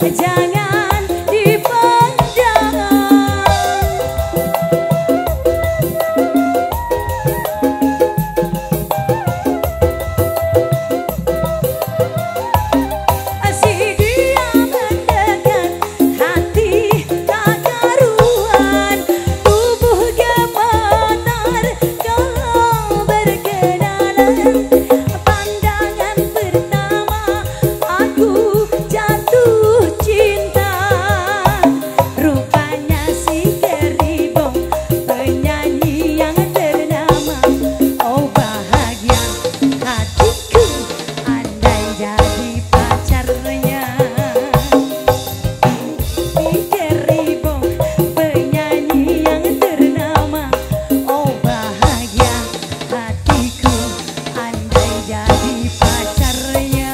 jangan dipendam. Asih dia mendekat, hati tak karuan, tubuh gemetar kalau berkenalan. Pandangan pertama aku jatuh cinta, rupanya si Keribong, penyanyi yang ternama. Oh bahagia hatiku andai jadi pacarnya. Si Keribong, penyanyi yang ternama. Oh bahagia hatiku andai jadi pacarnya.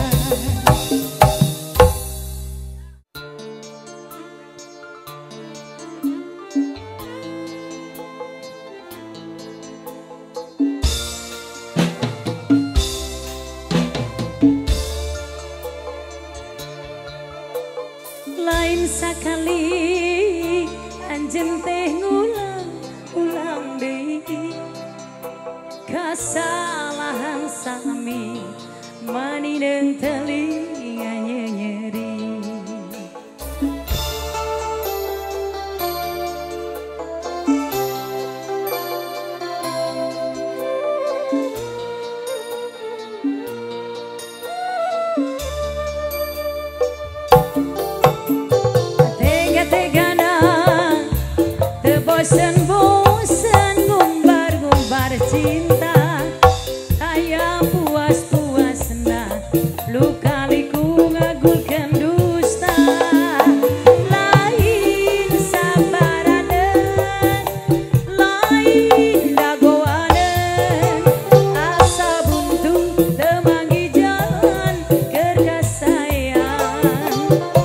Lain sakali anjen teh ngulang-ulang deui kasalahan sami manineung telinga nyeri. Tega-tegana teu bosen-bosen ngumbar-ngumbar cinta, aya puas-puasna luka-liku ngagulkeun dusta. Lain sabaraneun, lain dagoaneun, asa buntu teu manggi jalan keur kasayang.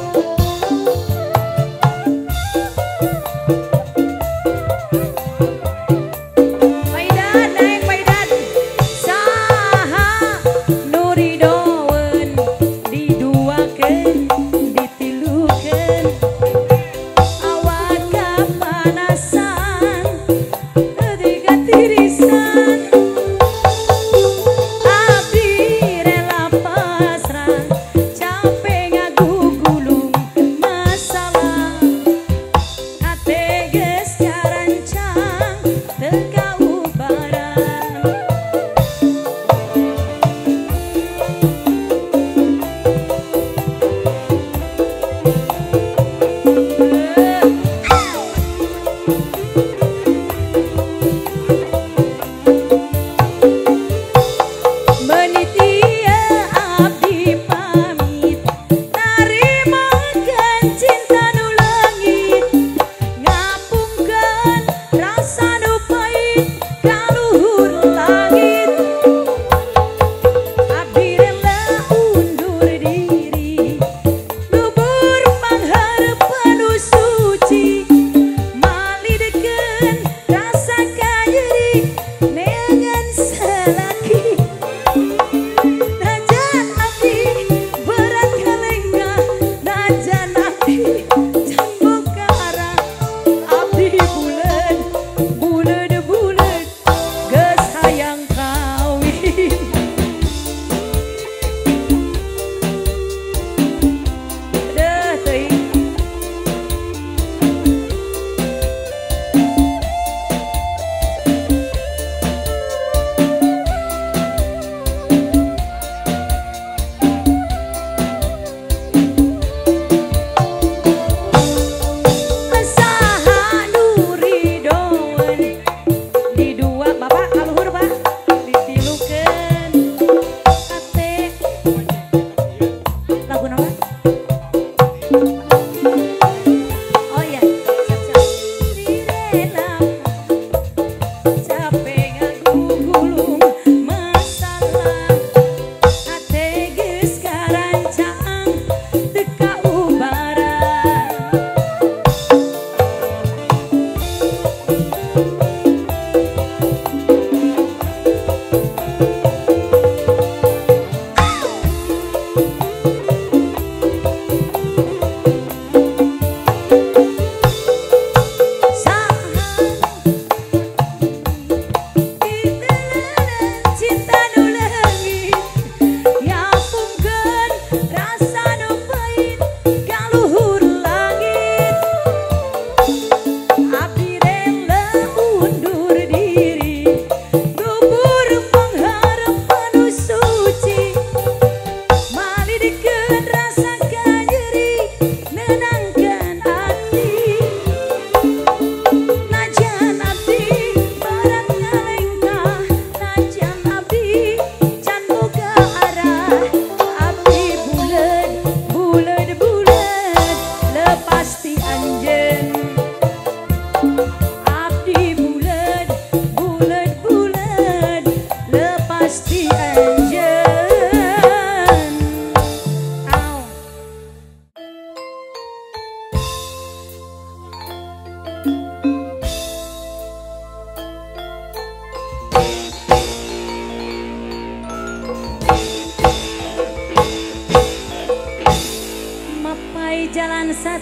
Paidan naik paidan, saha nu ridoeun diduakeun ditilukeun, awak kapanasan teu katirisan, abdi rela pasrah capek ngagugulung masalah. Hate geus karancang teu kaubaran. Menit ieu abdi pamit, narimakeun cinta nu leungit, ngapungkeun rasa nu pait ka luhur langit. Abdi rela undur diri, lubur panghareupeun nu suci, malidkeun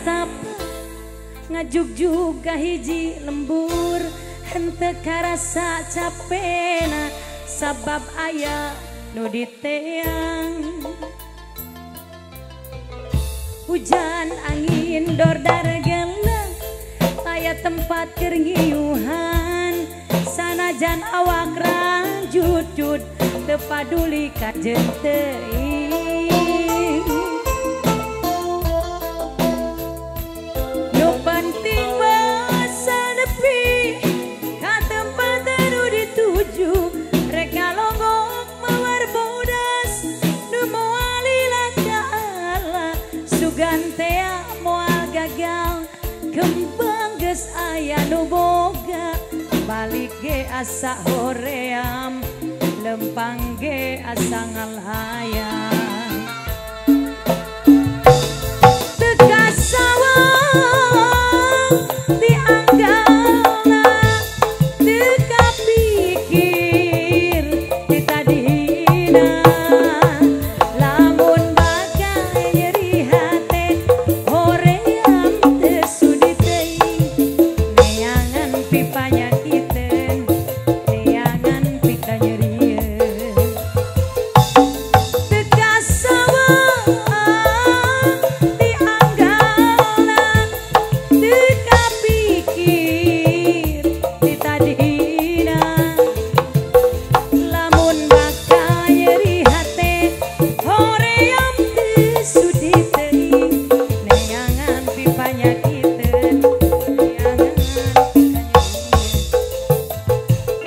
tapa ngajuk juga hiji lembur henteu karasa capena sabab aya nu diteang hujan angin dordar geleng aya tempat keringiuhan sanajan awak ranjut-jut teu paduli ka jeung teuing nu penting basa nepi ka tempat anu dituju rek ngalongok mawar bodas nu moal ilang ka Allah sugan tea moal gagal kembang geus aya nu boga balik ge asa hoream lempang ge asa ngalayang teka sawang dianggalna teka pikir di tadina lamun bakal nyeri hate hoream teu sudi teuing neangan pipanya kiteun neangan pika nyerieun teka sawang dianggalna teka pikir di tadina lamun bakal nyeri hate hoream teu sudi teuing neangan pipanya kiteun neangan pika nyerieun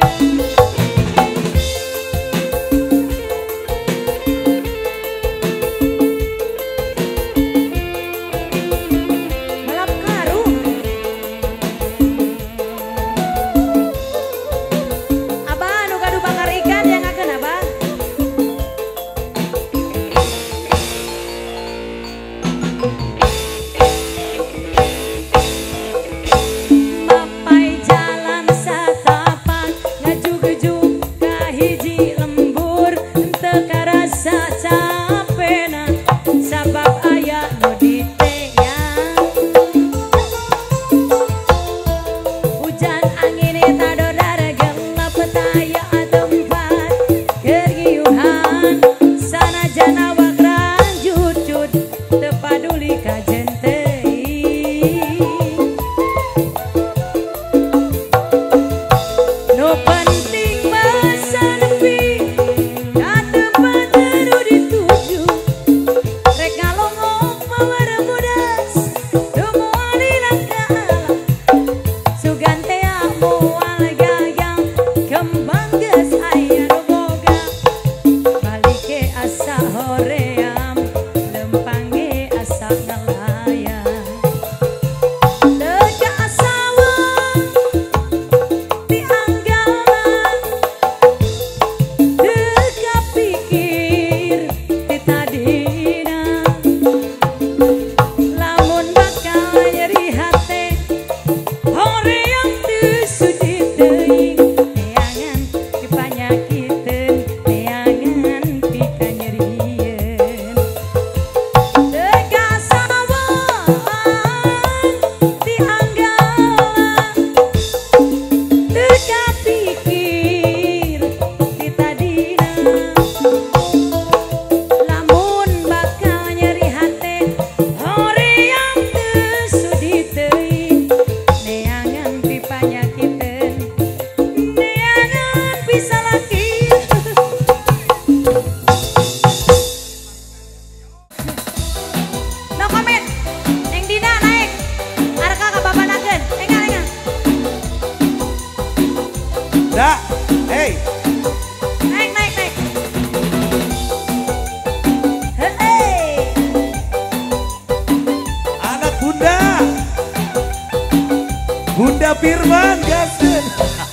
balap karung abah nu gaduh bakar ikan yang akeun abah mapai jalan satapan ngajug-ujug ka hiji lembur henteu karasa capena sabab aya nu diteang hujan angin eta dodar gelap taya tempat keriuhan sanajan awak ranjut-jut teu paduli ka jeung teuing nu penting basa nepi ka tempat anu dituju rek ngalongok mawar bodas nu moal ilang ka Allah sugan tea moal gagal kembang geus aya nu boga balik ge asa hoream lempang ge asa ngalayang teka sawang dianggalna teka pikir di tadina lamun bakal nyeri hate hoream teu sudi teuing neangan kepanyakiteun neangan pika nyerieun teka sawang dianggalna teka pikir di tadina lamun bakal nyeri hate hoream teu sudi teuing neangan pipanya kiteun neangan bisa laki no comment Neng Dina naik arka ka babanakeun engan Da, hey, naik hei anak Bunda Firman gaskeun.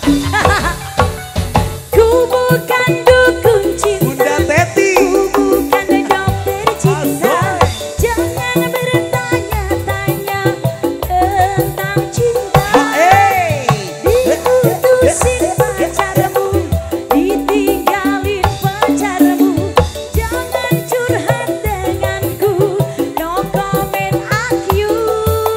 ku bukan dukun cinta Bunda Teti, bukan dokter cinta jangan bertanya-tanya tentang cinta diputusin pacarmu ditinggalin pacarmu jangan curhat denganku no comment aku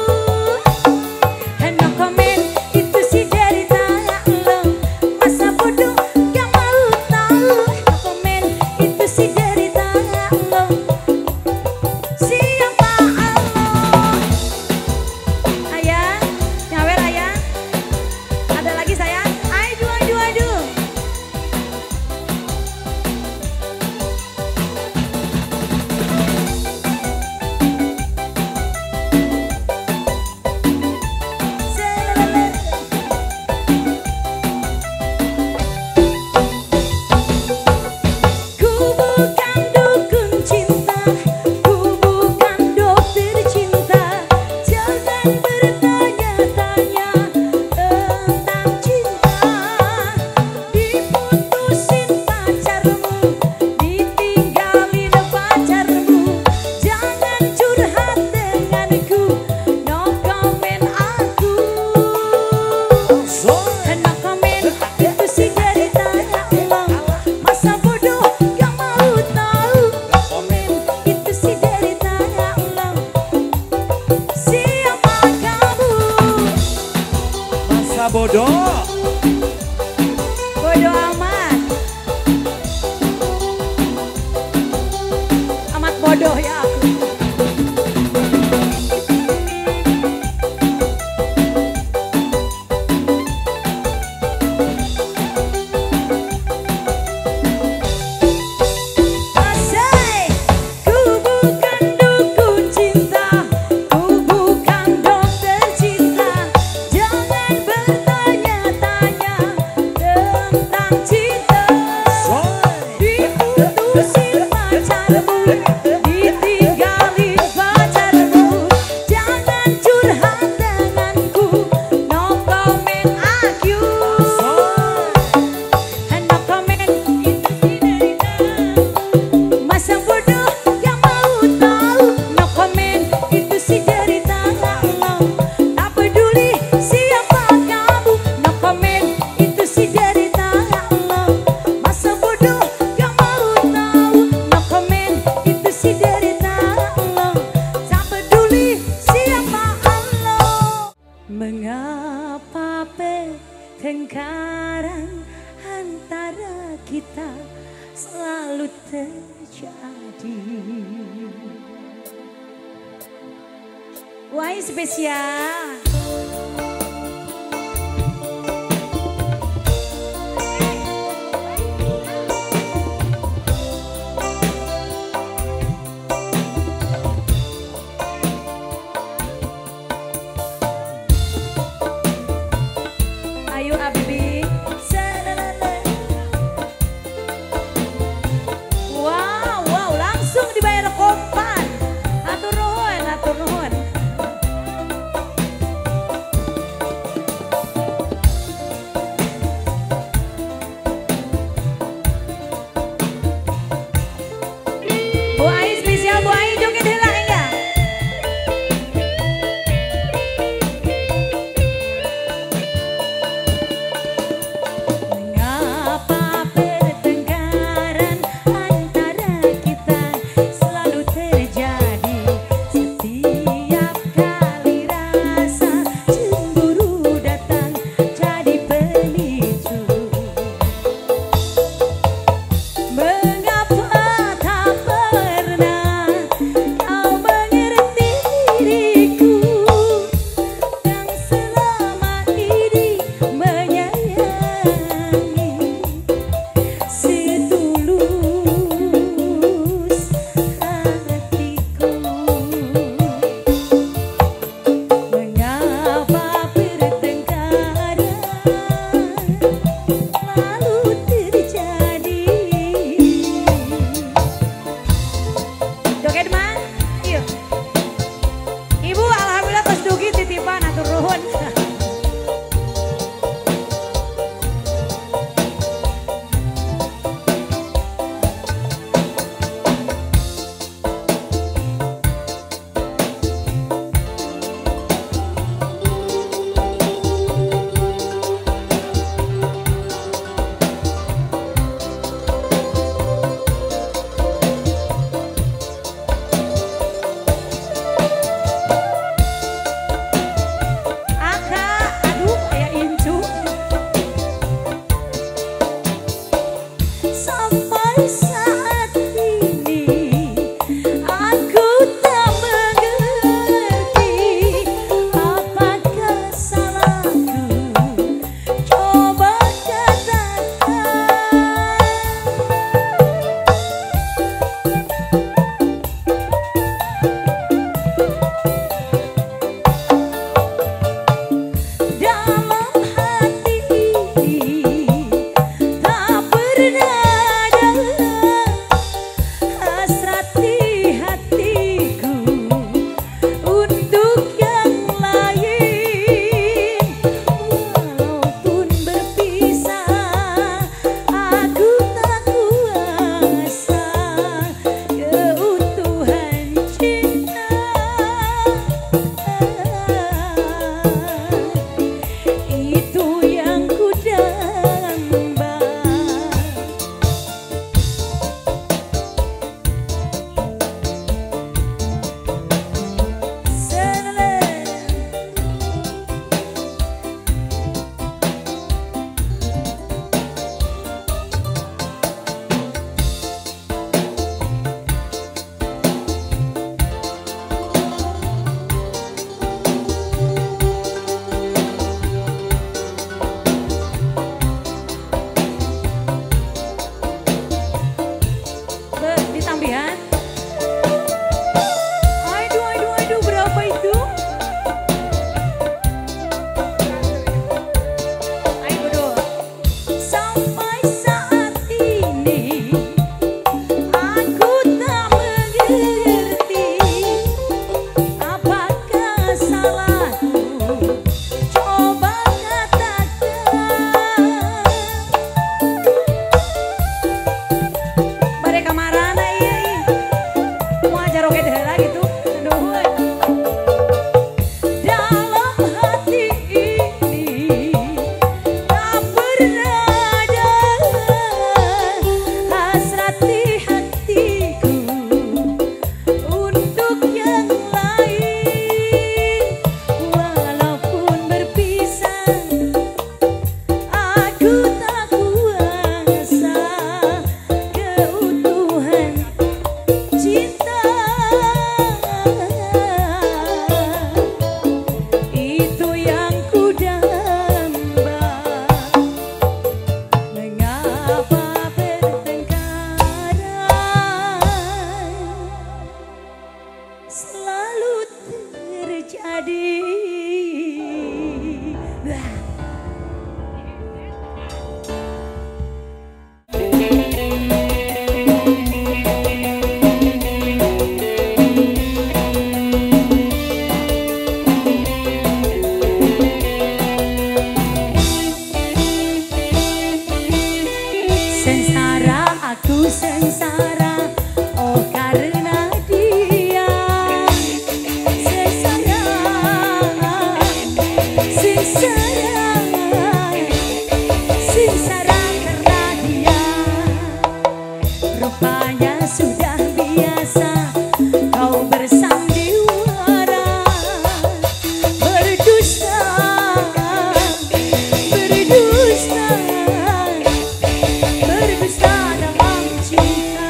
Mama bodoh. Bodoh amat. Amat bodoh ya aku. Mengapa pertengkaran antara kita selalu terjadi? Wah, spesial. Ayo Abi, wow, langsung dibayar kompan. Atur nuhun, atur nuhun. Bu Ai spesial, Bu Ai joget heula enggak? sengsara, oh karena dia sengsara, sengsara, sengsara karena dia. Rupanya sudah biasa kau bersandiwara, berdusta, berdusta, berdusta dalam cinta.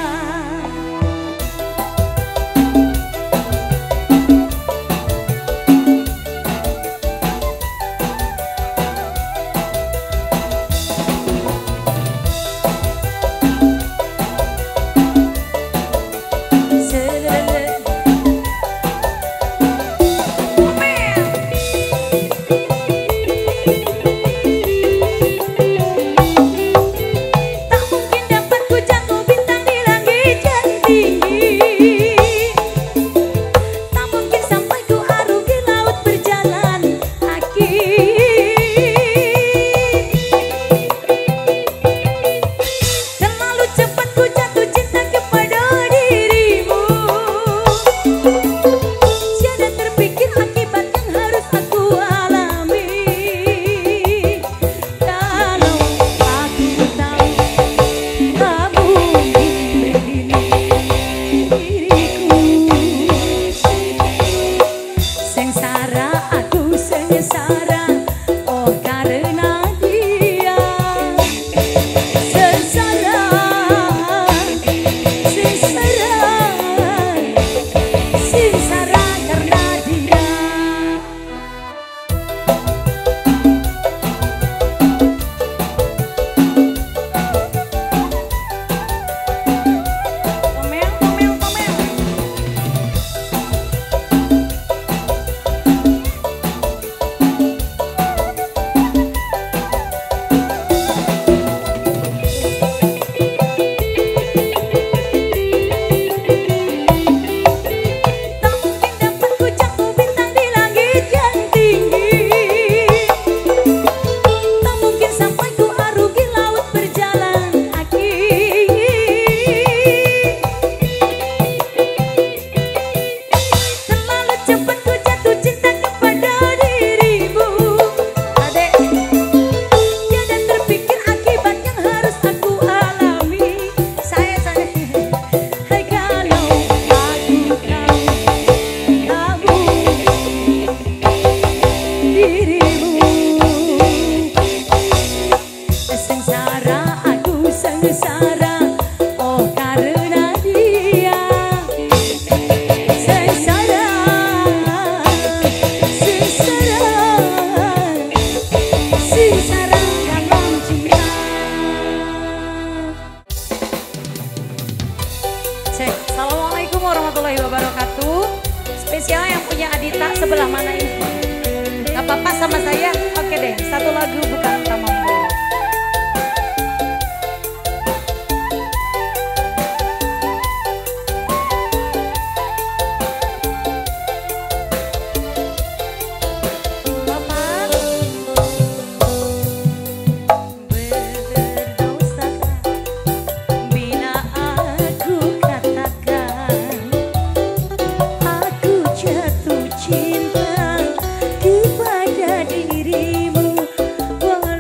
Assalamualaikum warahmatullahi wabarakatuh. Spesial yang punya Adita sebelah mana ini? Gak apa-apa sama saya? Oke deh, satu lagu bukan utama monggo. Cinta kepada dirimu,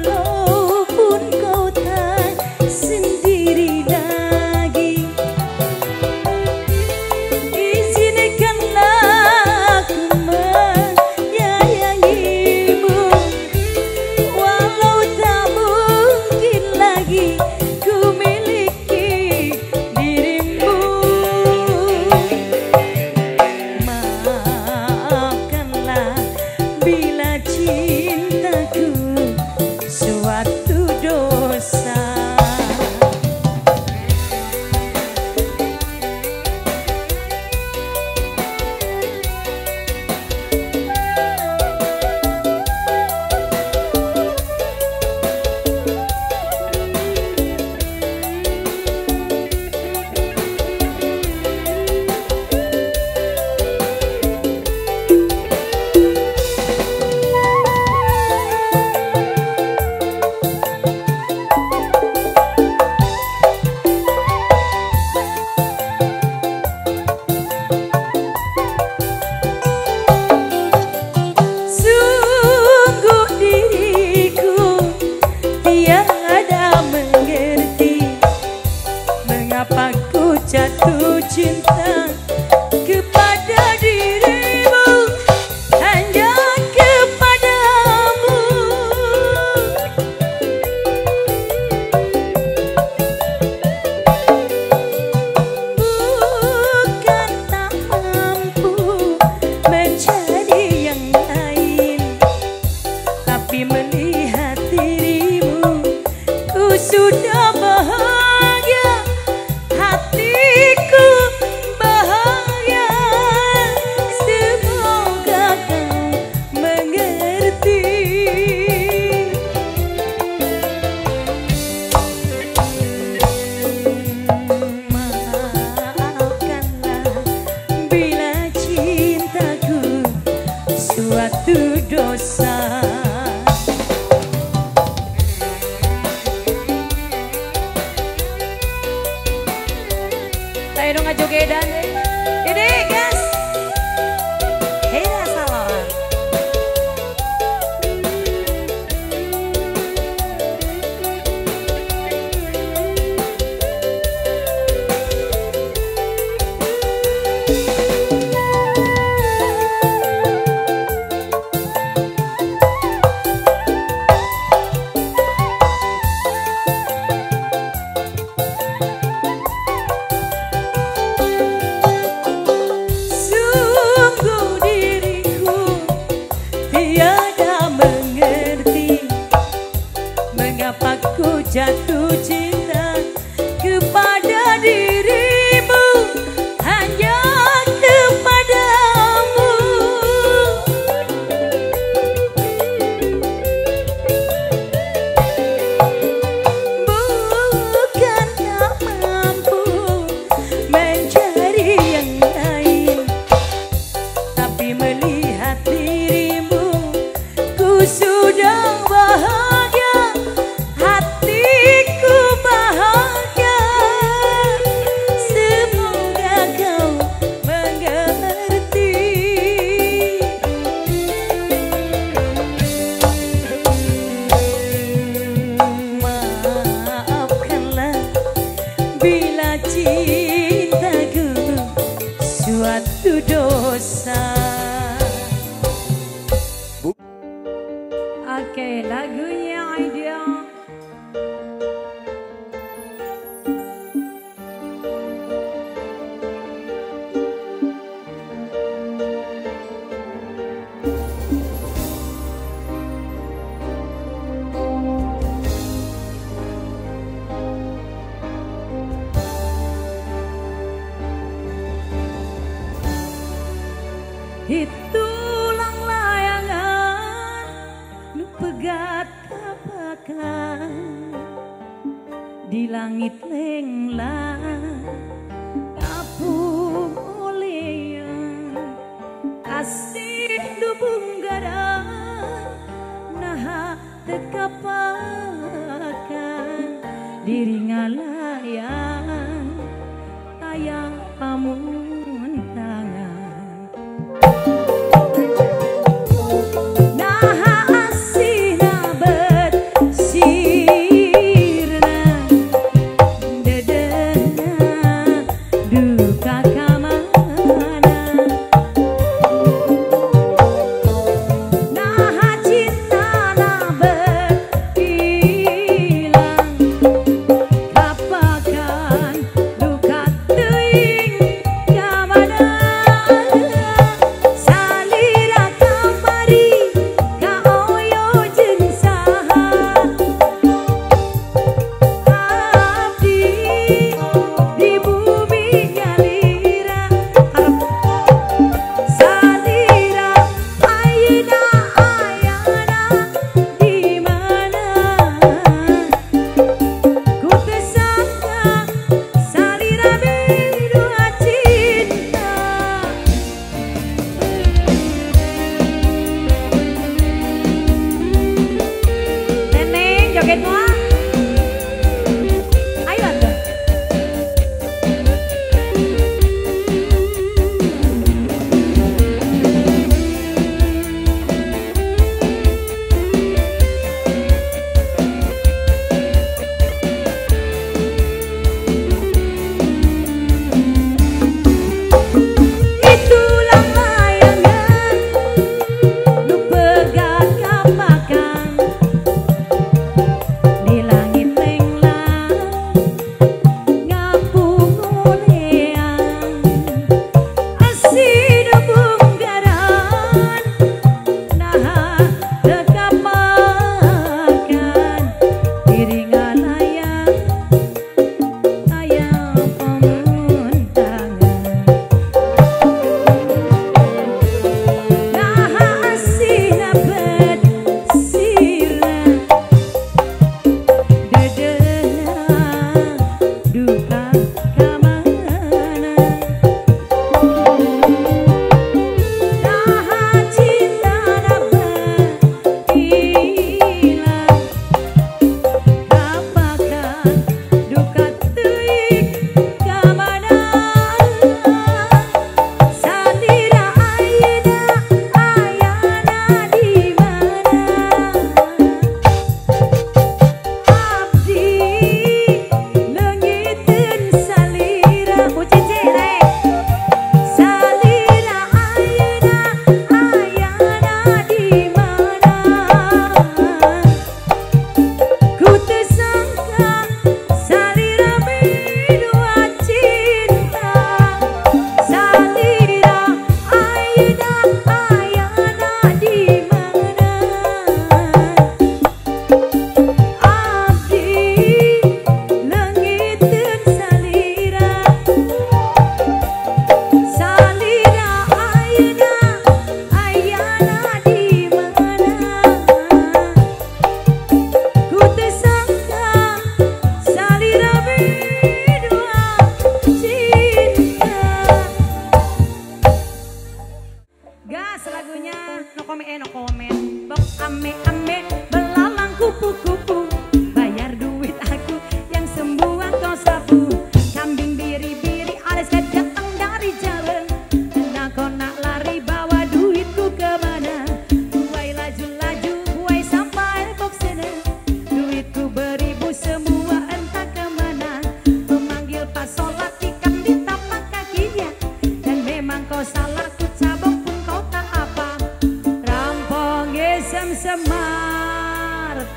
melihat dirimu, ku sudah bahagia, hatiku bahagia. Semoga kau mengerti. Maafkanlah bila cintaku suatu dosa. Tayo dong ngajogedan deh. Dede guys. Hera salah. Sungguh diriku tiada mengerti mengapa ku jatuh cinta kepada dirimu, hanya kepadamu. Bukan tak mampu mencari yang lain, tapi melihat dirimu ku sudah bahagia, hatiku bahagia. Semoga kau mengerti. Maafkanlah bila cintaku suatu dosa. Oke, lagunya Aida. Itulah layangan nu pegat kapakan di langit lenglang kapung olean kasih lubung garam nah tekapakan diri ngalayang tayang pamun tangan.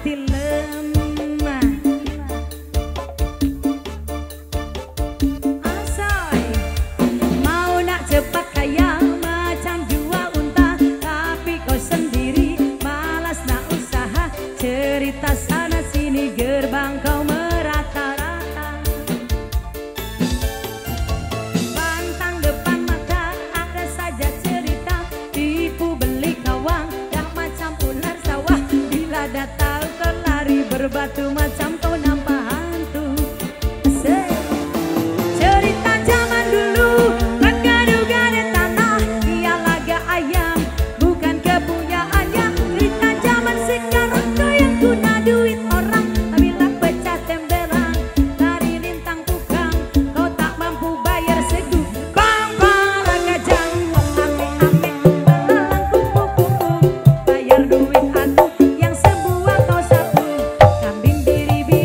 hati lemah. Asoy mau nak cepat kaya macam dua unta, tapi kau sendiri malas nak usaha. Cerita sana sini gerbang kau merata-rata, pantang depan mata ada saja cerita. Tipu beli kawang dah macam ular sawah, bila dah tahu kau lari berbatu macam kau nampak hantu. Cerita zaman dulu gado-gado tanah, ia laga ayam bukan kepunyaannya. Cerita zaman sekarang kau yang guna duit orang, bila pecah tembelang lari lintang tukang, kau tak mampu bayar segu. Bang para gajang ame-ame belalang kupu-kupu, bayar duit aku yang sebuah kau sapu. Kambing biri-biri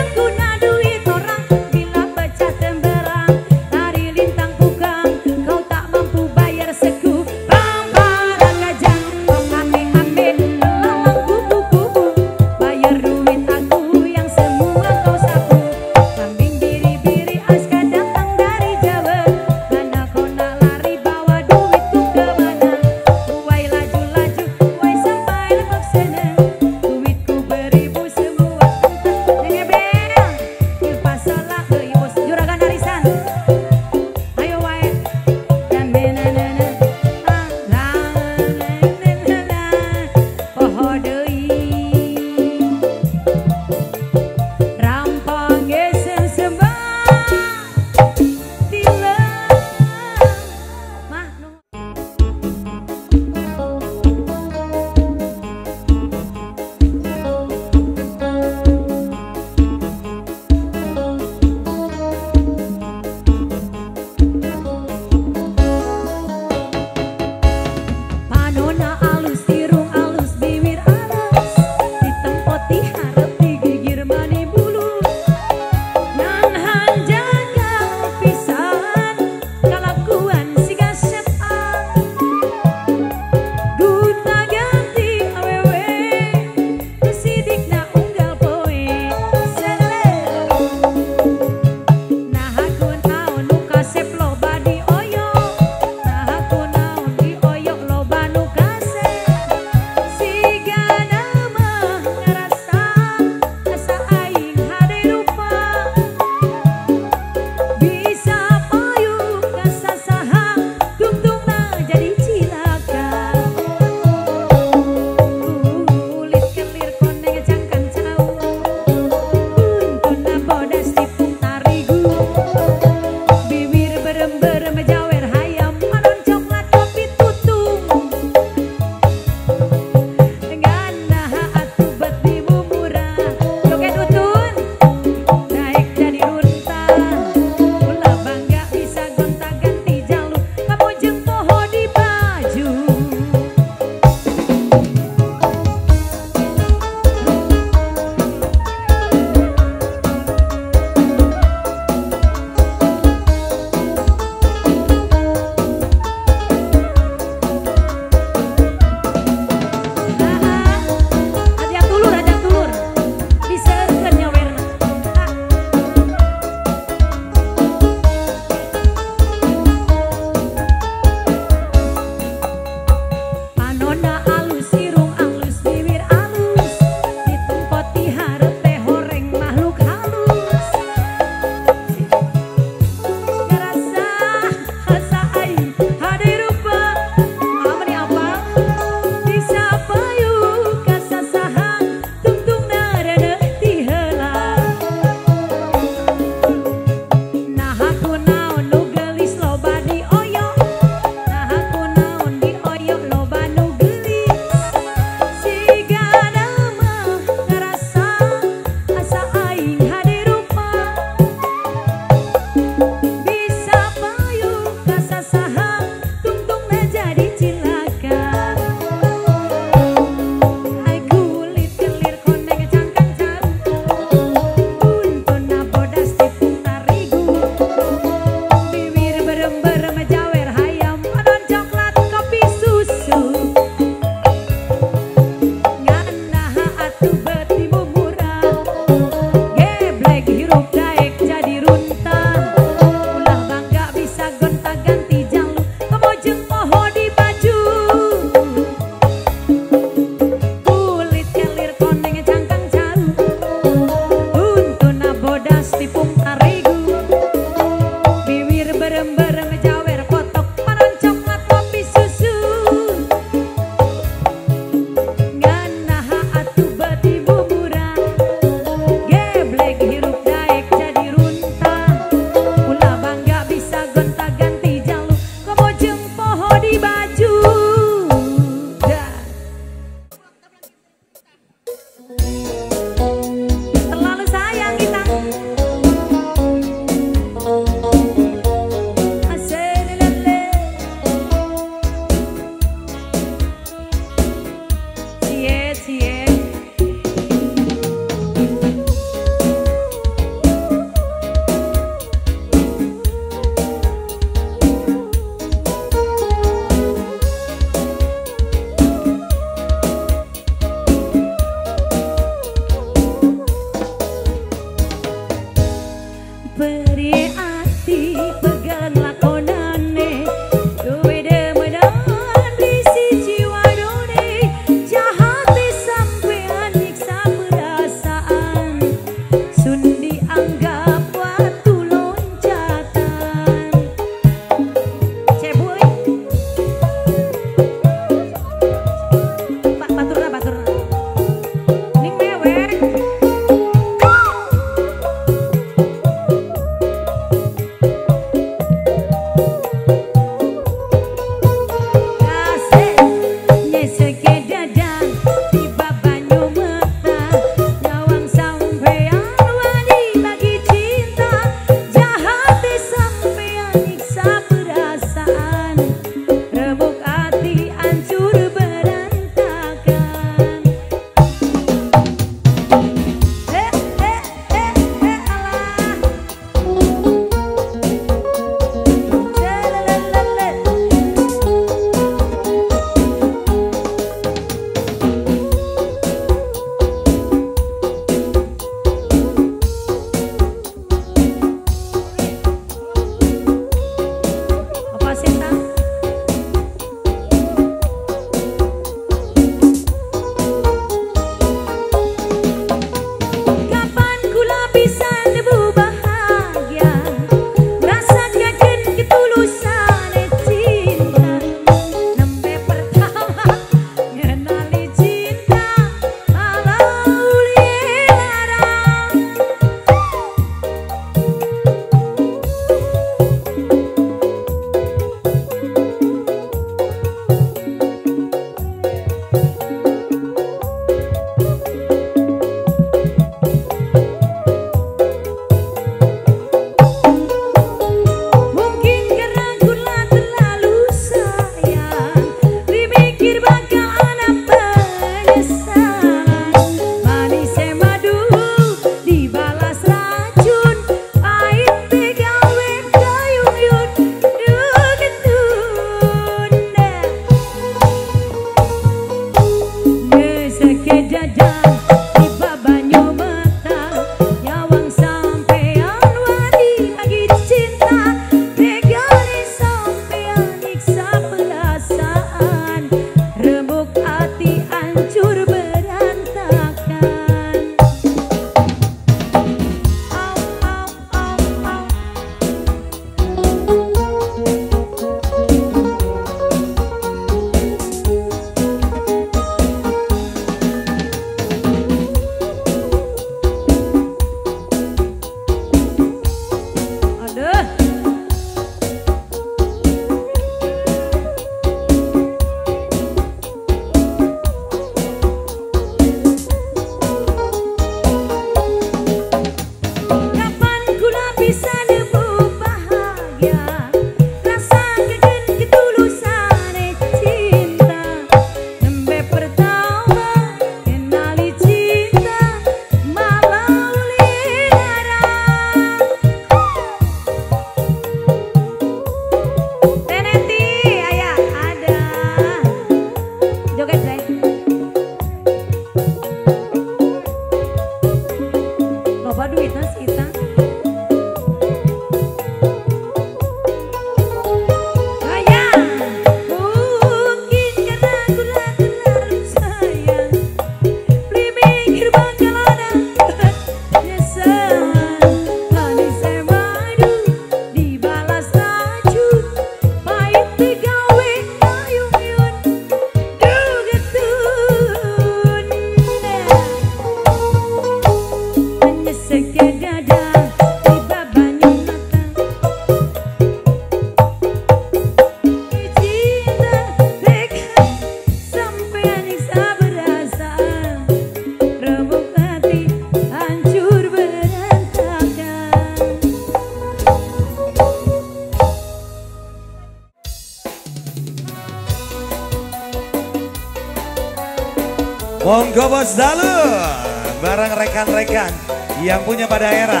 Gobos Dalu bareng rekan-rekan yang punya pada era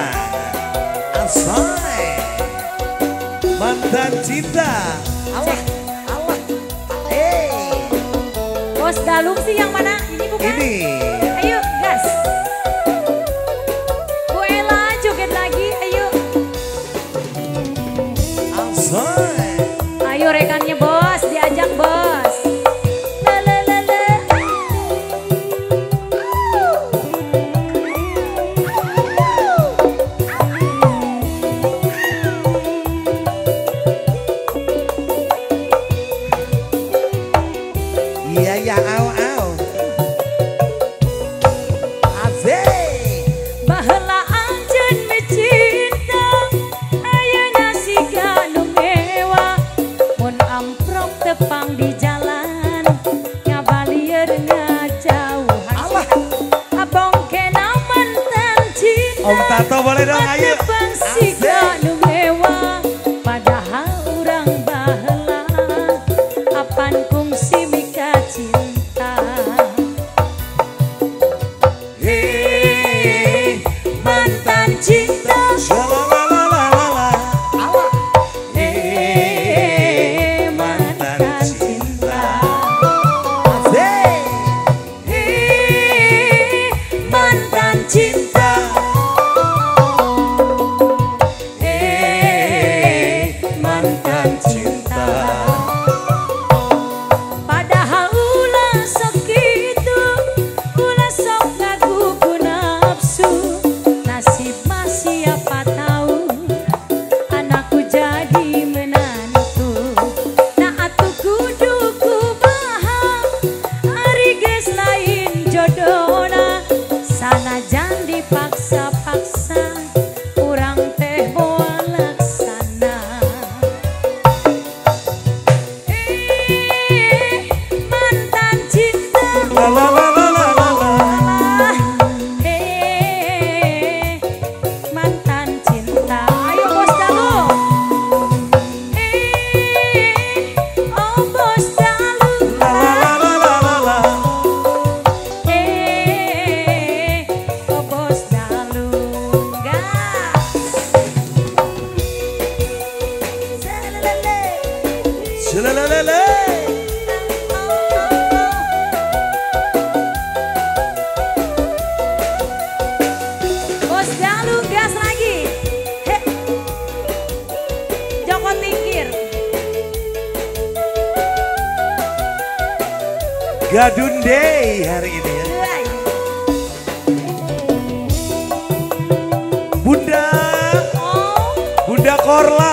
Asai mantan cinta. Allah, Allah, Bos Dalung sih yang mana? Ini bukan? Ini. Ayo gas. Bu Ella joget lagi, ayo. Asai. Ayo rekannya bos, diajak bos. Iya ya au au. Asik. Baheula anjeun mencinta, aya ngasih nu mewah. Mun amprok tepang di jalan, ngabalieur ngajauhan. Allah. Abong kena mantan cinta. Om Tato boleh dong ayo. Tepang siga nu mewah, padahal urang baheula apan kungsi mika cinta. Hei, Mantan cinta, Shalalalalala. Allah. mantan cinta. Asik. Mantan cinta, mantan cinta. Padahal ulah sok kitu, ulah sok ngagugu nafsu. Nasib mah siapa tahu, anakku jadi menantu. Nah atuh kudu kumaha, ari geus lain jodona. Sanajan dipaksa-paksa, urang teh moal laksana. Mantan cinta, Lalalalalala. mantan cinta. Ayo bos Dalu. Oh bos Dalu. Lalalalalala. Oh bos Dalu. Gas. Selelele. Shalalalala. Bos Dalu gas lagi. Heh. Joko Tingkir. Gadun Day hari ini ya. Hai. Bunda, Oh, Bunda Korla.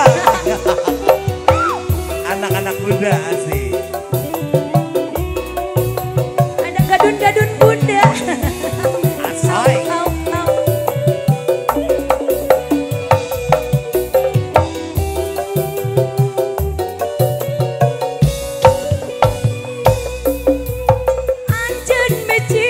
Anak-anak muda asik. ada gadun-gadun bunda. Asai. Au, au. Anjeun mencinta.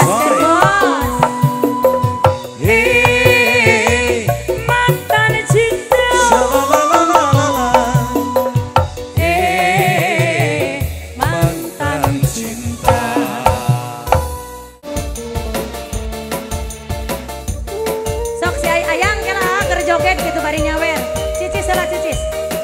Sorry. Hey, mantan cinta. shalalalala. Mantan Cinta. Sok si ayang kira keur joget gitu bari nyawer. Cicis lah cicis.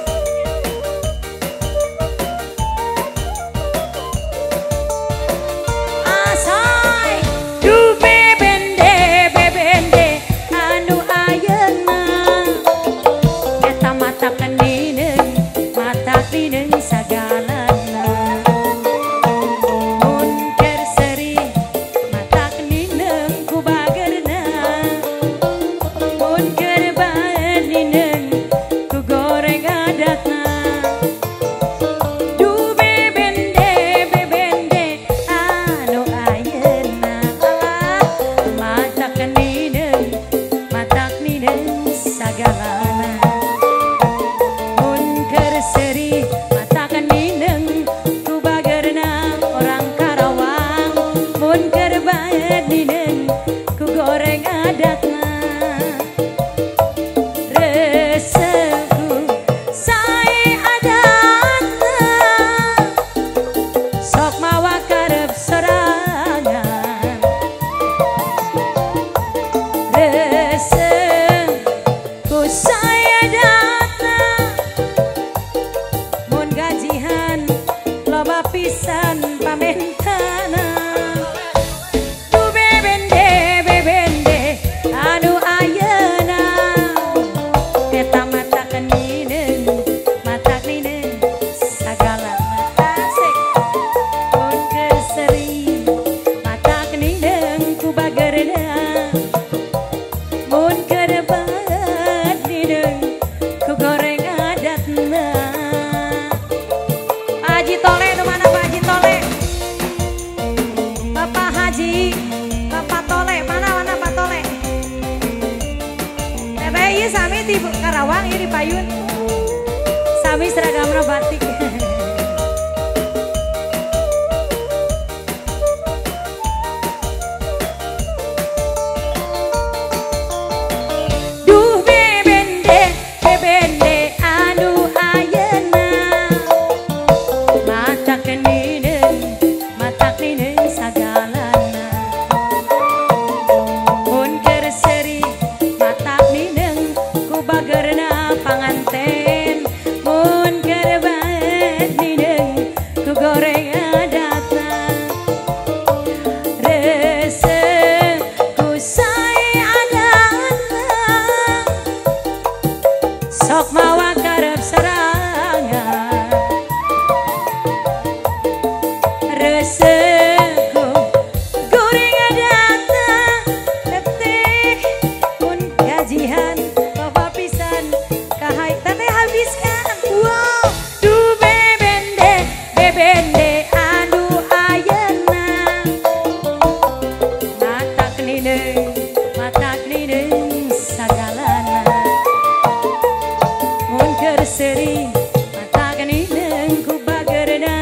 Asai du bebende anu ayeuna eta mata kenineng mata kenineng sagalana mun keur seri mata kenineng ku bagerna mun keur banineng ku goreng adatna du bebende anu ayeuna mata kenineng sagalana mun keur seri mata kenineng ku bagerna orang Karawang mun keur banineng ku goreng adatna reseku sae adatna sok mawa karep sorangan reseku sae adatna mun gajihan loba pisan pamentana du bebende anu ayeuna eta mata kenineng sagalana asik mun keur seri mata kenineng ku bagerna mun keur banineng ku goreng adatna Haji Tole nu mana Pak Haji Tole Bapak Haji Bapak Tole mana Pak Tole Teteh ieu sami di Karawang ieu di Payun sami seragamna batik duh bebende anu ayeuna mata kenineng sagalana mun keur seri mata kenineng ku bagerna panganten mun keur banineng ku goreng adatna reseku sae adatna sok mawa karep sorangan reseku goreng adatna teteh mun gajihan loba pisan kahai teteh habiskan wow du bebende anu ayeuna mata kenineng sagalana mun keur seri mata kenineng ku bagerna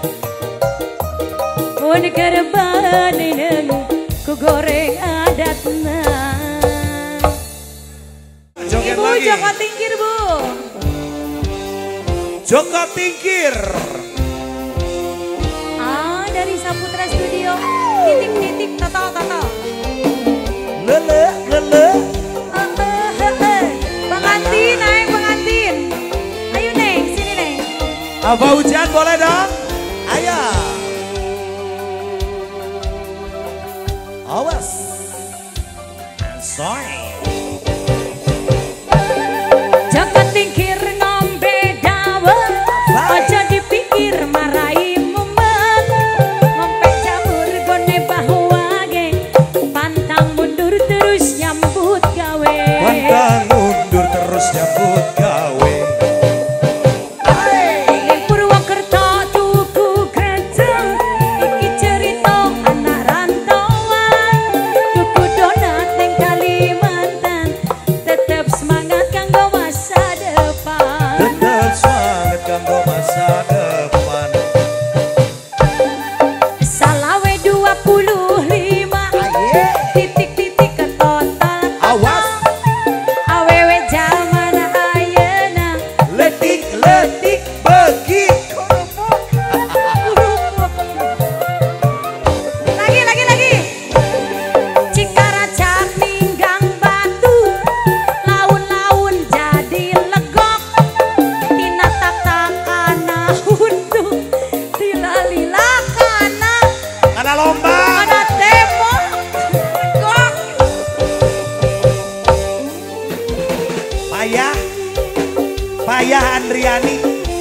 mun keur banineng ku goreng adatna Joget Ibu lagi. Joko Tingkir Bu Joko Tingkir. dari Saputra Studio titik toto Lele. pengantin naik pengantin ayo Neng sini Neng Apa hujan boleh dong? Ayo. Awas. Sorry. Joko Tingkir ngombe dawet aja dipikir marai mumet ngombe jamur gone bahwa ge pantang mundur terus nyambut gawe Pantang mundur terus nyambut gawe. Purwokerto tuku greteng iki cerita anak rantauan tuku donat ning Kalimantan tetep semangat kanggo masa depan titik-titik ketotot. Awas. Awewe zaman ayeuna Letik-letik begi kerupuk. lagi Cikaracak Minggang Batu laun-laun jadi legok tina tak-takana hundu lila-lila kana Karena lomba. ada tembok legok Payah Andriani.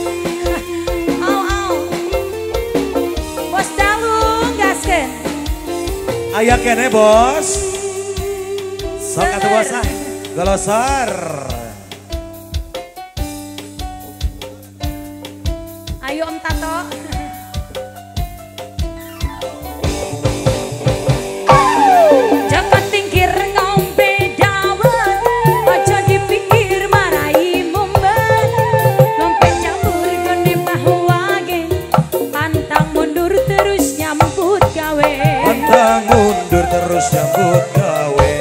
au bos dalung gaskeun Aya kene bos. Sok atuh bos ah. Golosor. ayo Om Tato Jangan tingkir ngombe dawet aja dipikir marai mumbat Lompet campur gone bahwage pantang mundur terus nyambut gawe Pantang mundur terus nyambut gawe.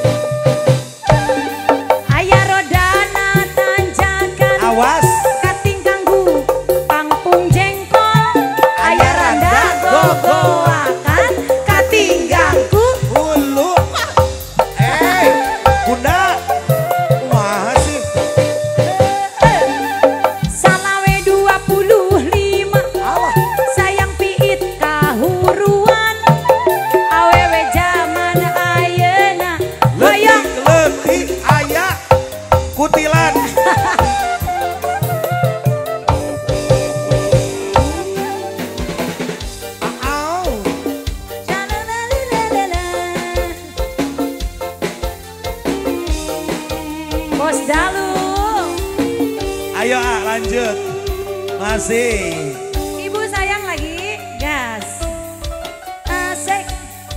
Aya rodana tanjakan Awas. kating kanggu pangpung jengkol aya randa gogoakan kating ganggu Hulu. Bunda. Kumaha sih? Salawe 25 Alah. sayang piit kahuruan awewe zaman ayeuna hoyong Letik aya kutilan. Au. Bos Dalu Ayo ah lanjut. Masih. ibu sayang lagi gas asik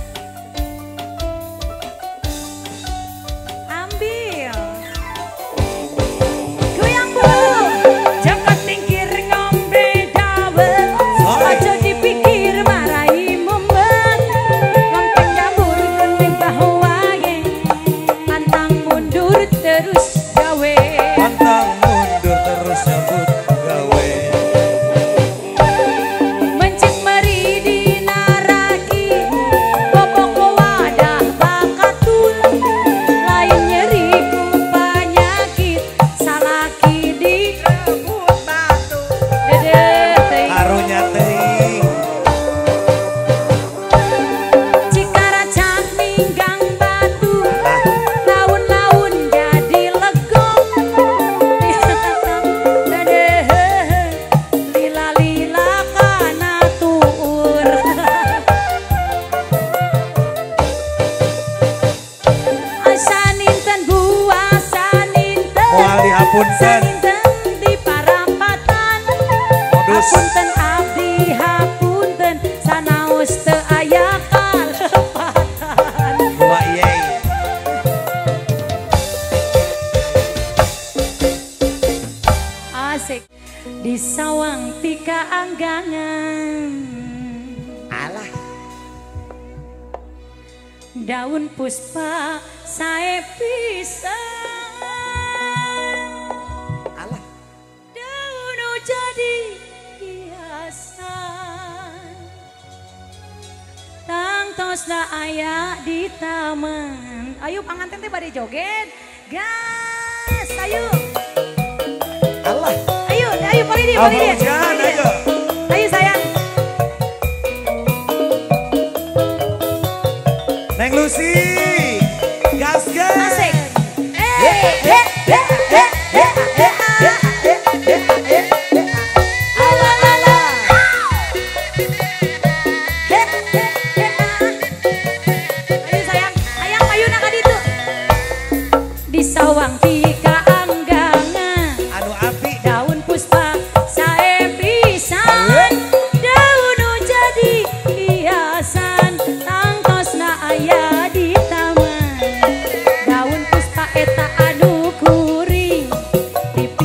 ambil goyang bulu jangan tingkir ngombe dawet aja dipikir marai mumbet lompeng jambur geni bahwage pantang mundur terus gawe Pantang mundur terus nyambut gawe. mencek meri di naraki bobok wadah bakatun lain nyeri ku penyakit salaki di rebut batu dede teuing Harunya teuing. Cikaracak Minggang Batu laun-laun jadi legok dede lila-lila kana tuur asaninten buah saninten Moal dihapunten. saninten di parampatan Modus. hapunten abdi hapunten sanaos teu aya kalepatan Dua iyei. asik di sawang tika anggangan Alah. daun puspa sae pisan Alah. daun jadi hiasan tangtos da aya di taman ayo panganten teh bade joget gas ayo Alah. ayo pagi dia Abang Jan, ayo. ayo sayang Neng Lucy. Gas gas. asik ayo sayang ayang payuna ka ditu di sawang tika anggangan Anu api. daun puspa sae pisan daun jadi hiasan tangtosna aya di taman daun puspa eta anu kuring di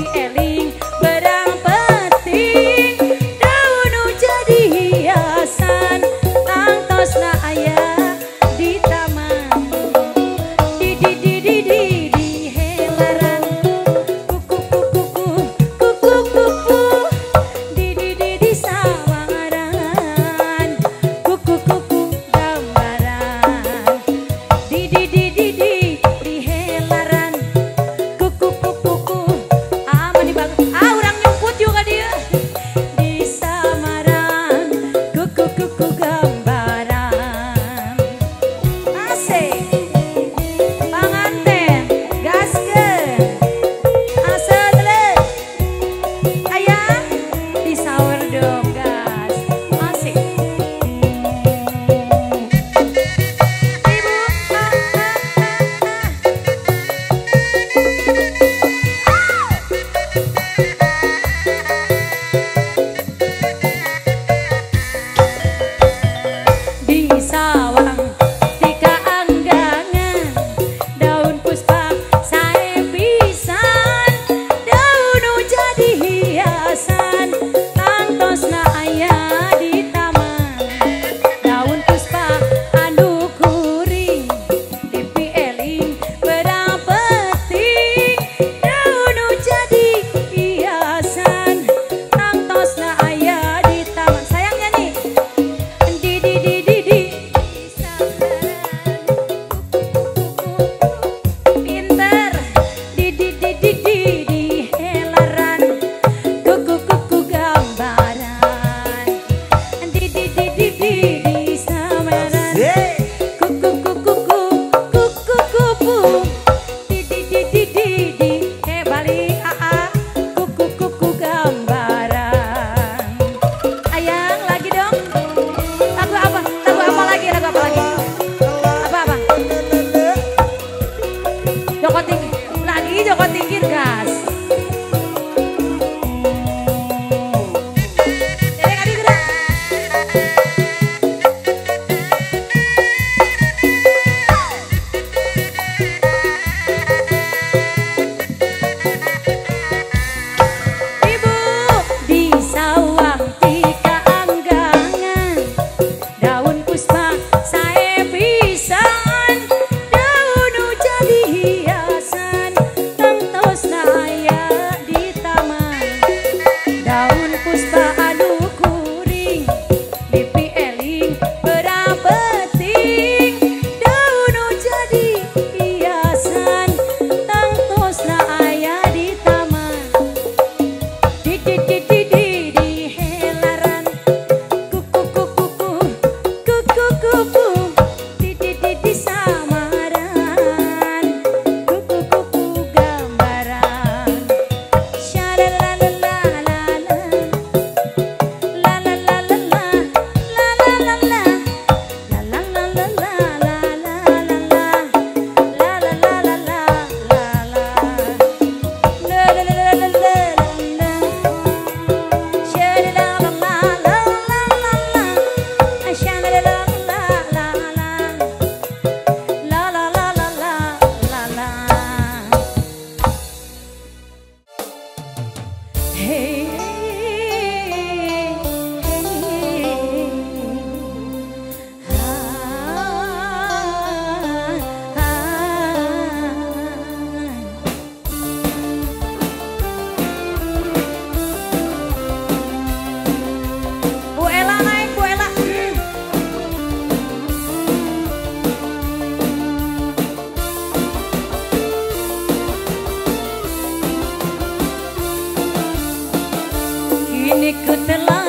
Kini ku telah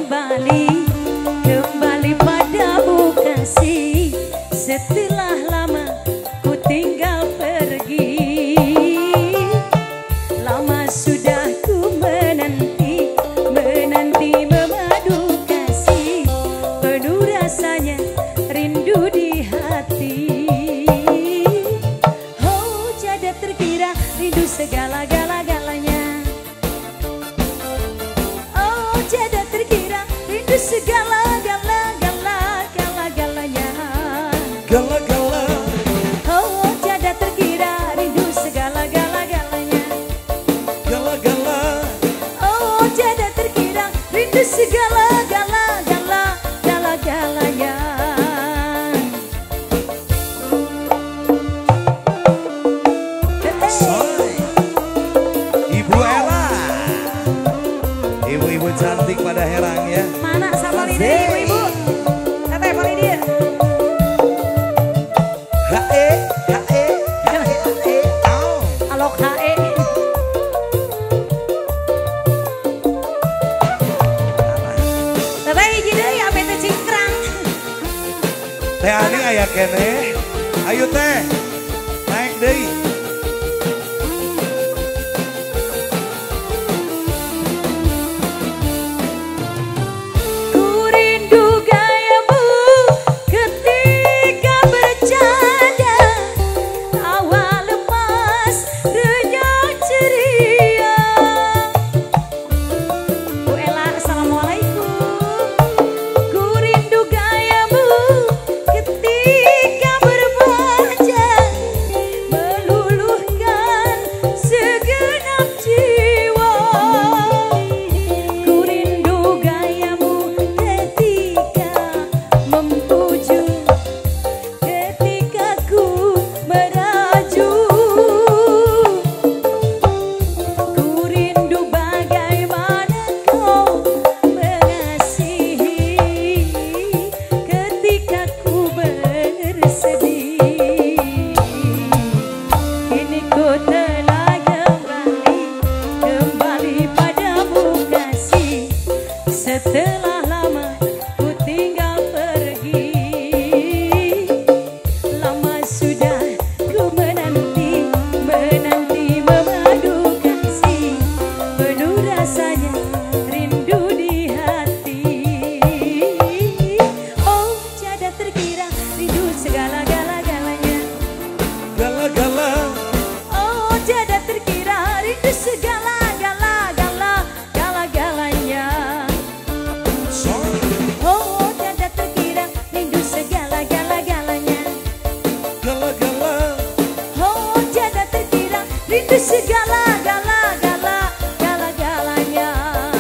kembali padamu kasih. Setelah lama ku tinggal pergi, lama sudah ku menanti memadu kasih. Penuh rasanya rindu di hati. Oh, tiada terkira rindu segala-galanya. Tiada terkira rindu segala-galanya. Oh, tiada terkira rindu segala-galanya. Oh, tiada terkira rindu segala-galanya. Ibu Ella, ibu-ibu cantik pada herang ya. Mana sama lidah ibu-ibu? Teteh paling dia. Alok HE. Teteh hiji deui ame teu cingkrang. Teh Ani aya keneh. Ayo teh, naik deh. Setelah lama ku tinggal pergi, lama sudah ku menanti memadu kasih, penuh rasanya rindu di hati. Oh tiada terkira rindu segala-gala-galanya, Gala-gala. oh tiada terkira rindu segala-gala-galanya. Oh tiada terkira rindu segala-gala-galanya, Gala-gala. oh tiada terkira rindu segala-gala-galanya.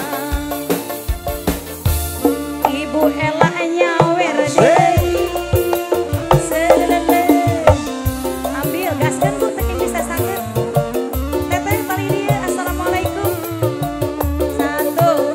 Ibu Ella nyawer deh, selele ambil gaskan bu tekin bisa sangat. Teteh paling dia assalamualaikum. 1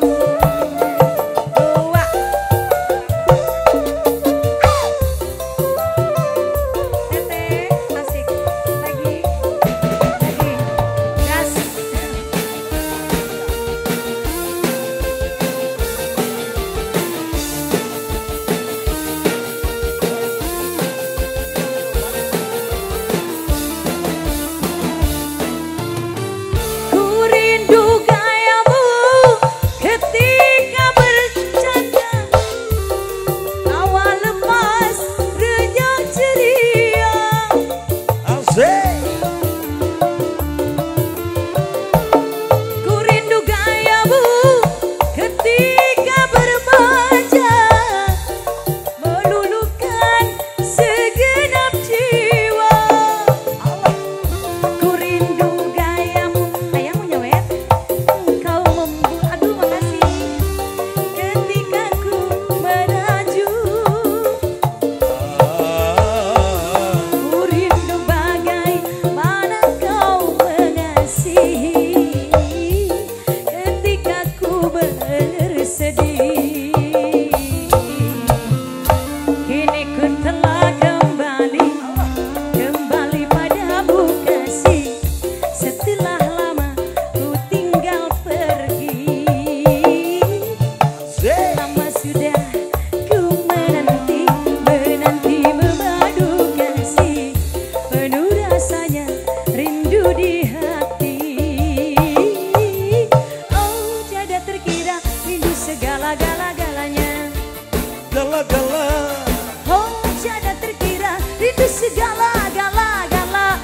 Gala-gala. Oh tiada terkira rindu segala-gala-galanya,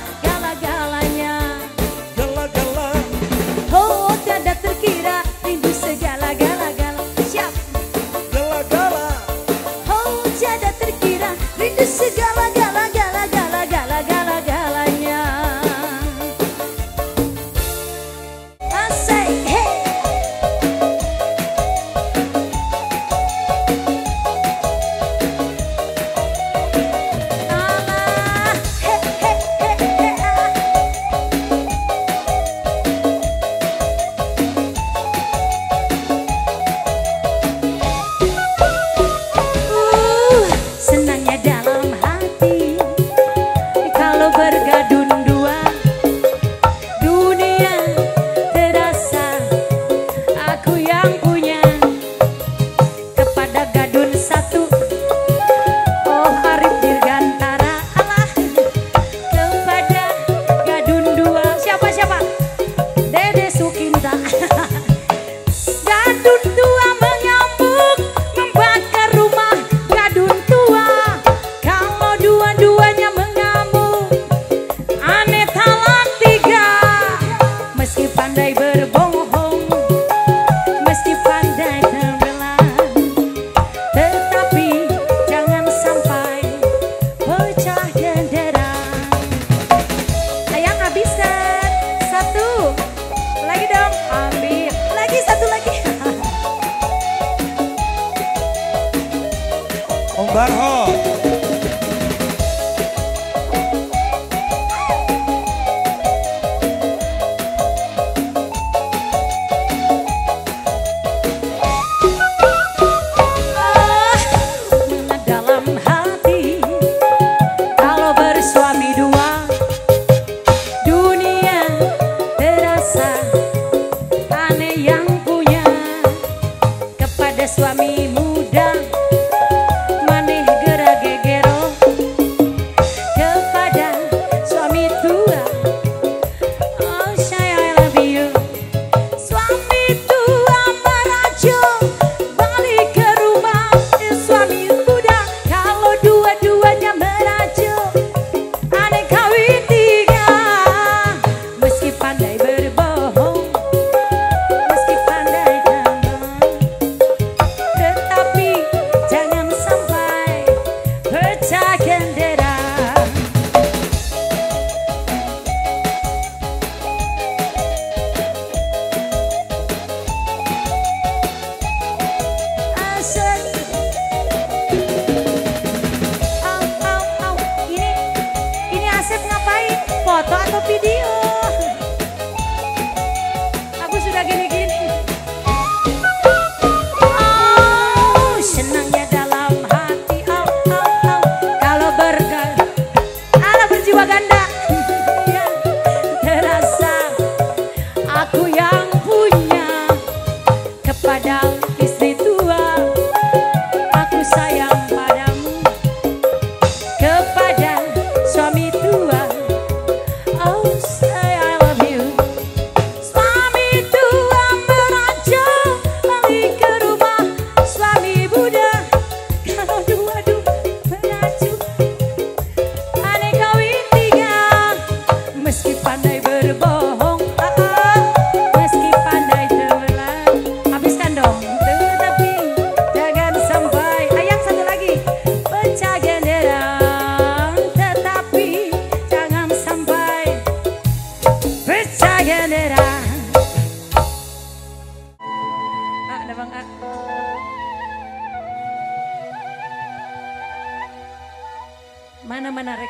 Gala-gala. oh tiada terkira rindu segala-gala-gala. Siap. Gala-gala. Oh tiada terkira rindu segala-gala-galanya. Asik, hey. Alah.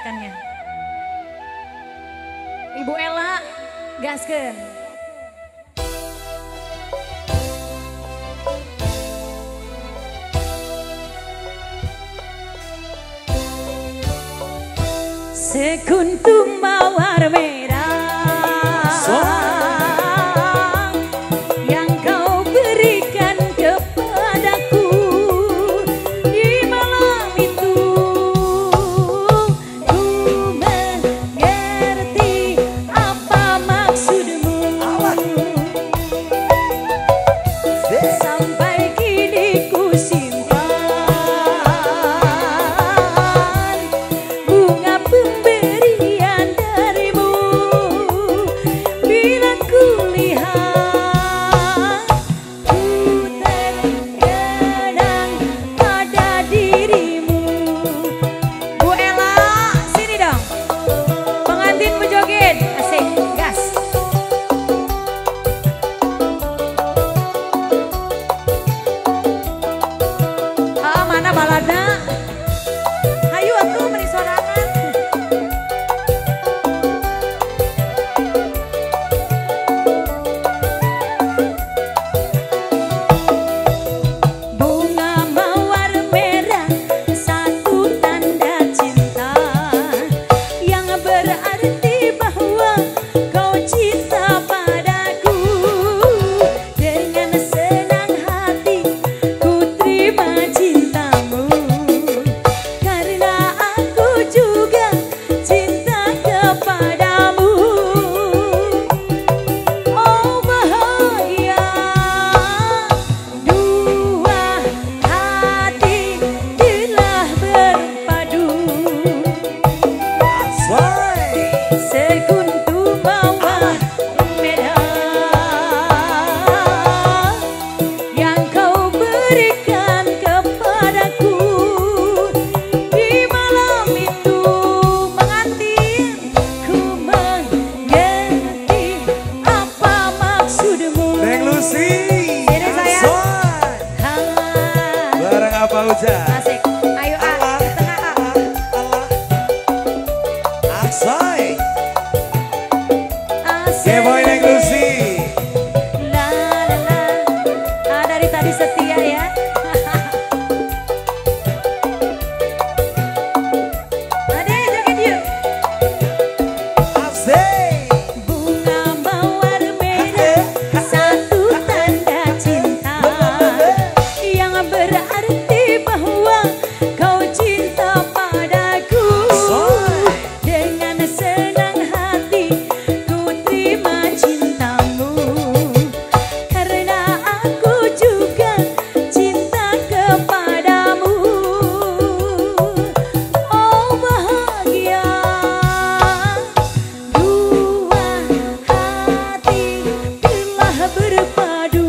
rekan-rekannya. Ibu Ella, gaskeun. Sekuntum mawar merah yang kau berikan kepadaku di malam itu, ku mengerti apa maksudmu. Sampai kini ku simpan bunga pemberian darimu. Bila ku lihat, ku terkenang pada dirimu. Bu Ella, sini dong. Pengantin berjoget, asik, gas. Ah, mana balada? Hayu atuh meni sorangan. Bunga mawar merah, satu tanda cinta yang berarti bahwa kau cinta padaku. Dengan senang hati ku terima cintamu, karena aku juga cinta kepadamu. Oh bahagia, dua hati telah berpadu. Sekuntum mawar merah yang kau berikan kepadaku di malam itu. Pengantin, ku mengerti apa maksudmu. Neng Lucy, Sini sayang. Aksoy. Bareng apa Uja? Asik. Ayo A, tengah A. Aksoy. Asik. Gemoy Neng Lucy. La la la. Ah, dari tadi setia ya. Ade, joget yuk. Asik. Bunga mawar merah, satu tanda cinta yang berarti bahwa kau cinta padaku. Dengan senang hati ku terima cintamu, karena aku juga cinta kepadamu. Oh bahagia, dua hati telah berpadu.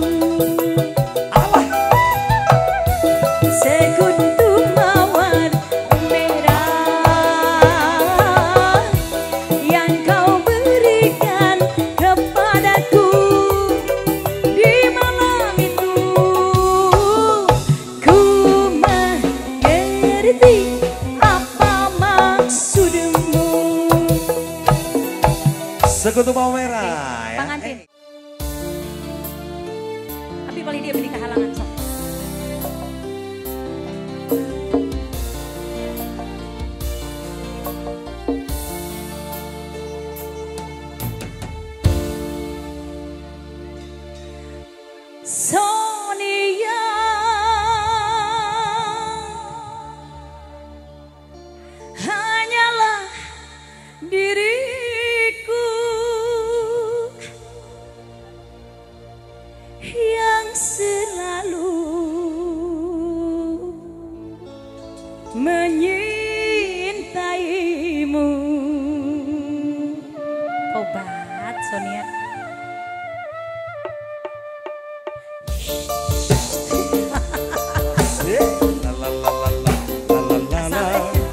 Sekuntum mawar merah yang kau berikan kepadaku di malam itu, ku mengerti apa maksudmu. Sekutu mau merah ya. Pengantin. Tapi paling dia beri kehalangan sok. Sonia, hanyalah diriku yang selalu menyintaimu. Obat Sonia. La la la la la la la la.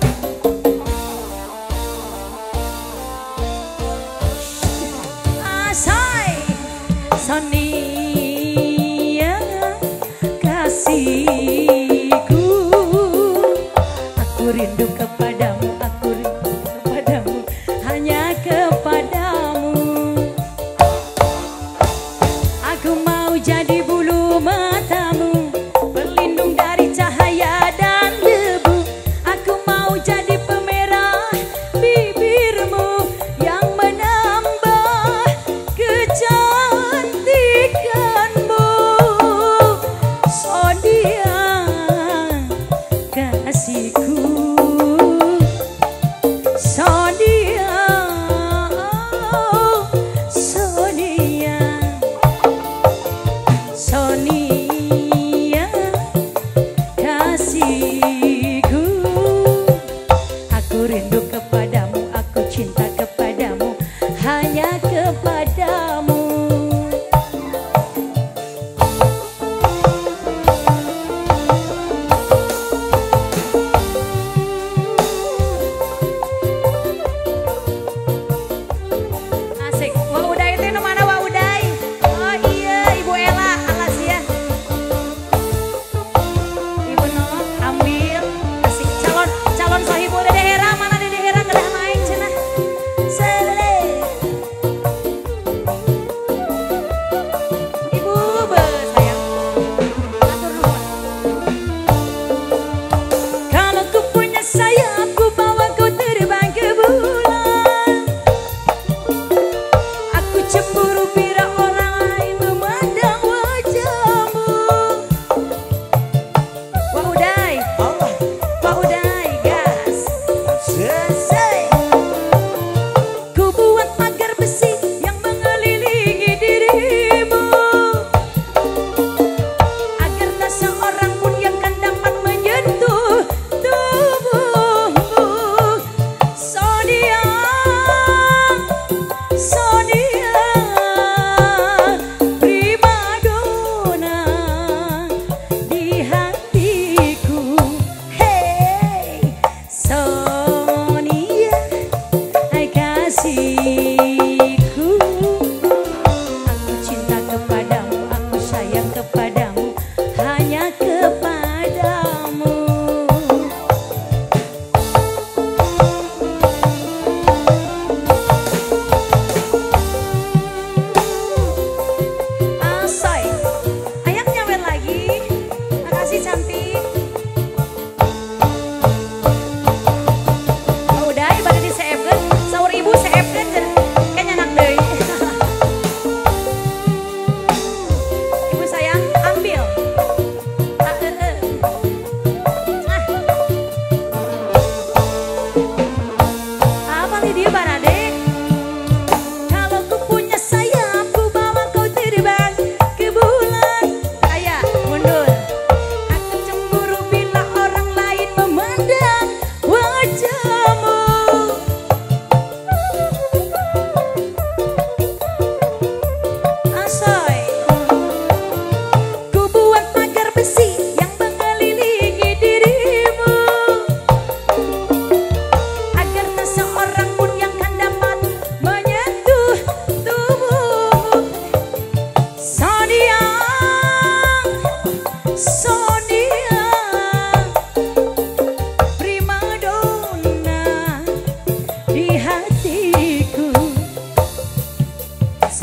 Asai Sonia kasihku, aku rindu kepadamu, aku rindu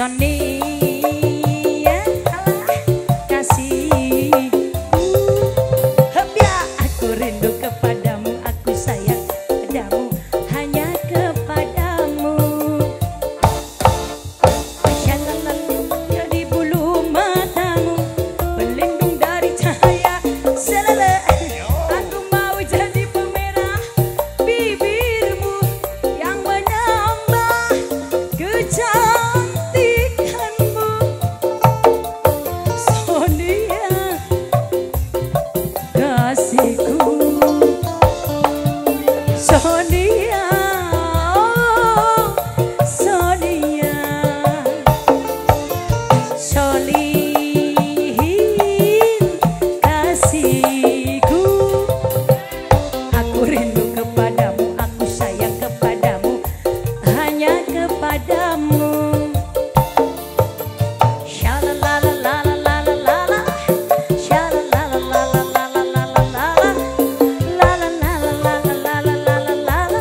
Sonia alah kasihku. Hebya aku rindu kepadamu, aku sayang padamu, hanya kepadamu. Masyarakat jadi bulu matamu, pelindung dari cahaya selala. Aku mau jadi pemerah bibirmu yang menambah kecantikanmu. Sonia kasihku, Sonia, oh, Sonia, Solihin kasihku. Aku rindu kepadamu, aku sayang kepadamu, hanya kepadamu. Shalalalalalalalala, shalalalalalalalala, lalalalalalalalalala,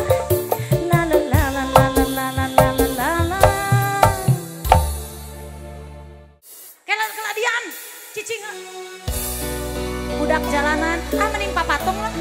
lalalalalalalalalala. Keladian, cicing budak jalanan, mending papatong lah.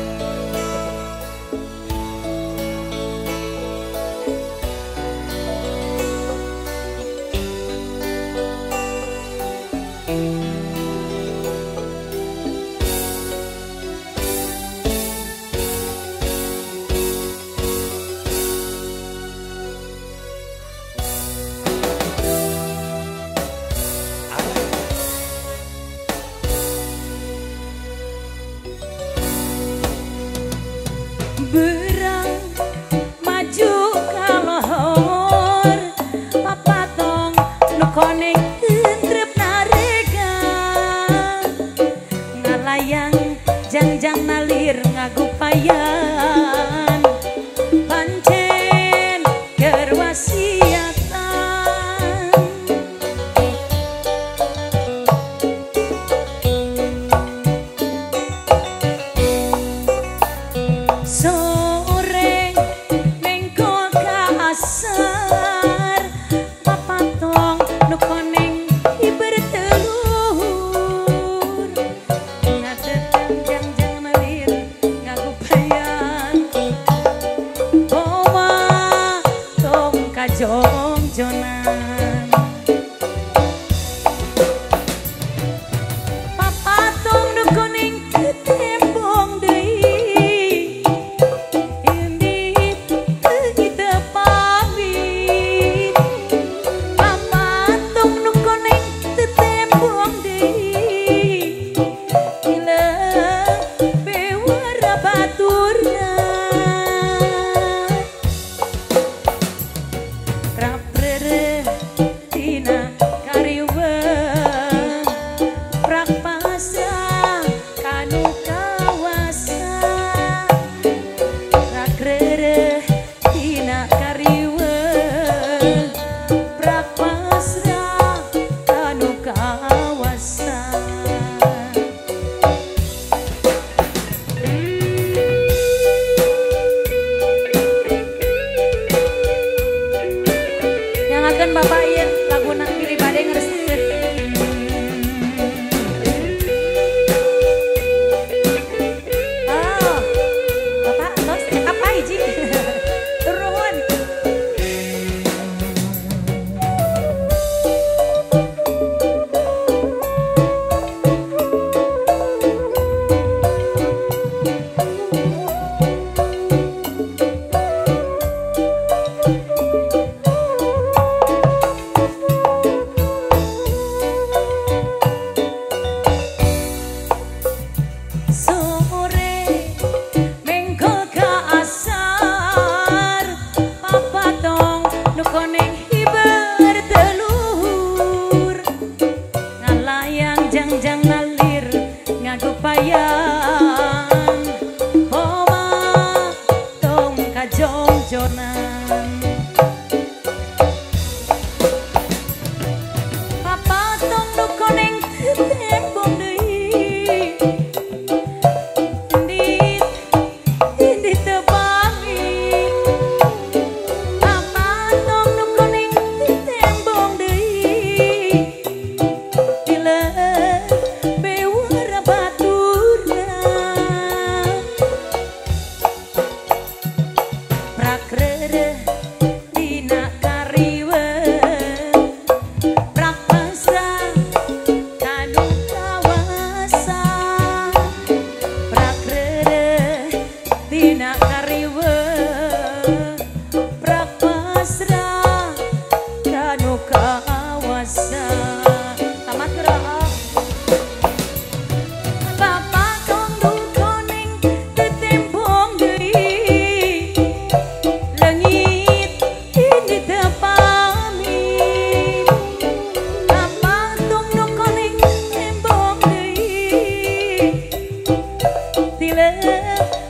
Berang maju kalor, papatong nu koneng hendrep narega, ngalayang jangjang nalir ngagupayan, pancen kerwasiatan. Sore mengko kasar, papatong nu koneng ibertelur, ngadetang jangjang nalir ngagupayan, bawa tong kajongjonan. Papatong nu koneng ketembong deui, indit kita pamit. Papatong nu koneng tetembong deui, gila bewara baturna. Raprere tina kariweung, prak pasrah kanu kawasan. Rakrere tina kariweung, prak pasrah kanu kawasan. Yang akan Bapak ieu laguna pilih bade ngeresikeun. Oh, Bapak tos apa hiji? Turun. ini tepami apa tung nukoling embong deui tile